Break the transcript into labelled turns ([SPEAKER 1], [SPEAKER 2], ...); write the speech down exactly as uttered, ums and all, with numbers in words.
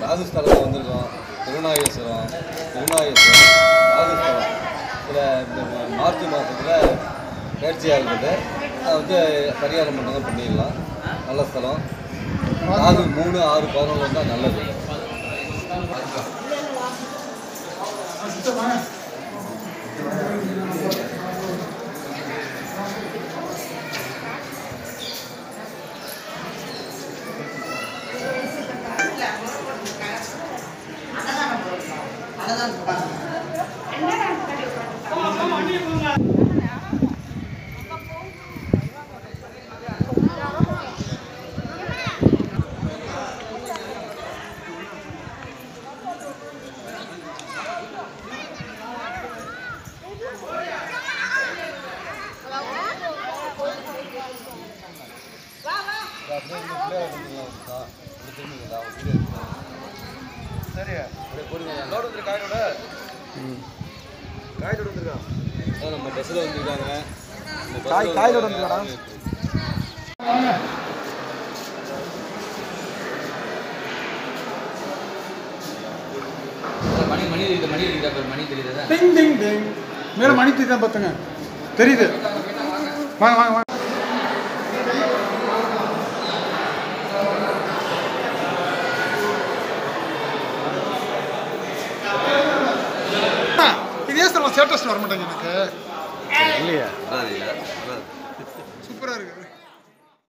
[SPEAKER 1] ராஜஸ்தானில் வந்திருக்கோம். திருநாகேஸ்வரம் திருநாகேஸ்வரம் ராஜஸ்தானம் இதில் இந்த மார்ச் மாதத்தில் நேர்ச்சியாக இருக்குது. அதை வந்து பரிகாரம் பண்ணதான் பண்ணிடலாம். நல்ல ஸ்தலம். நாலு மூணு ஆறு பதினொன்று வந்தால் நல்லது. சரி போடுங்க. காயோட காயோட வந்துருக்கா நம்ம பஸ்ஸில் வந்துருக்காங்க. காய் காயோட வந்துருக்கா மணி மணி தெரியுது மணி தெரியுதா மணி தெரியுதா டிங் டிங் டிங் மேலே மணி தெரியுதா பார்த்துங்க தெரியுது. வாங்க வாங்க வாங்க. இதே சார் ஸ்டேட்டஸ் வர மாட்டேங்க எனக்கு இல்லையா.